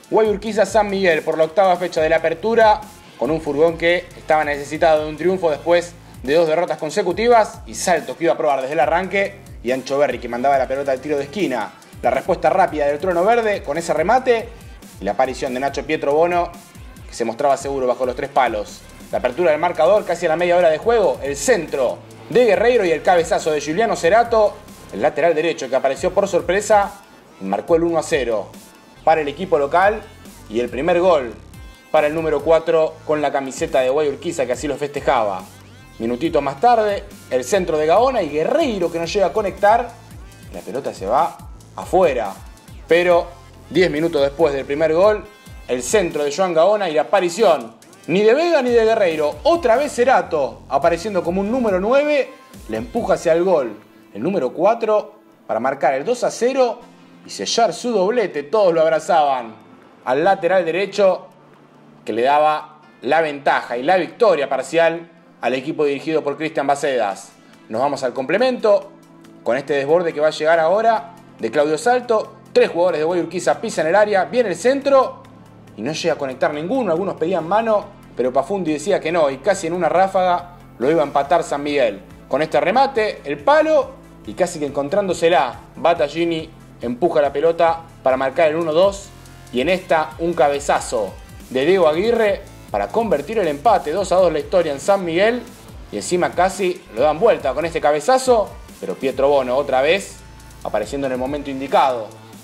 Guayurquiza San Miguel por la octava fecha de la apertura, con un furgón que estaba necesitado de un triunfo después de 2 derrotas consecutivas, y Salto que iba a probar desde el arranque, y Ancho Berri que mandaba la pelota al tiro de esquina. La respuesta rápida del Trueno Verde con ese remate y la aparición de Nacho Pietro Bono, que se mostraba seguro bajo los 3 palos. La apertura del marcador casi a la media hora de juego, el centro de Guerreiro y el cabezazo de Giuliano Cerato, el lateral derecho que apareció por sorpresa y marcó el 1-0 para el equipo local, y el primer gol para el número 4 con la camiseta de Guayurquiza, que así lo festejaba. Minutitos más tarde, el centro de Gaona y Guerreiro que no llega a conectar, la pelota se va afuera. Pero 10 minutos después del primer gol, el centro de Joan Gaona y la aparición ni de Vega ni de Guerreiro. Otra vez Cerato, apareciendo como un número 9, le empuja hacia el gol el número 4 para marcar el 2-0 y sellar su doblete. Todos lo abrazaban al lateral derecho, que le daba la ventaja y la victoria parcial al equipo dirigido por Cristian Bacedas. Nos vamos al complemento con este desborde que va a llegar ahora de Claudio Salto. 3 jugadores de Guayurquiza pisan el área, viene el centro y no llega a conectar ninguno. Algunos pedían mano, pero Pafundi decía que no, y casi en una ráfaga lo iba a empatar San Miguel. Con este remate, el palo, y casi que encontrándosela, Battaglini empuja la pelota para marcar el 1-2, y en esta un cabezazo de Diego Aguirre para convertir el empate. 2-2 la historia en San Miguel, y encima casi lo dan vuelta con este cabezazo, pero Pietro Bono otra vez apareciendo en el momento indicado.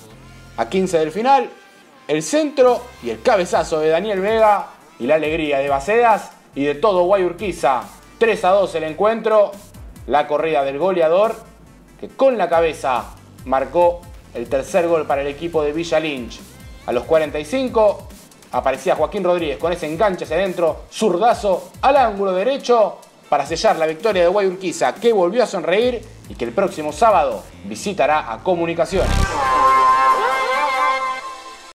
A 15 del final, el centro y el cabezazo de Daniel Vega y la alegría de Bacedas y de todo Guayurquiza. 3-2 el encuentro, la corrida del goleador que con la cabeza marcó el tercer gol para el equipo de Villa Lynch. A los 45 aparecía Joaquín Rodríguez con ese enganche hacia adentro, zurdazo al ángulo derecho para sellar la victoria de Guayurquiza, que volvió a sonreír y que el próximo sábado visitará a Comunicaciones.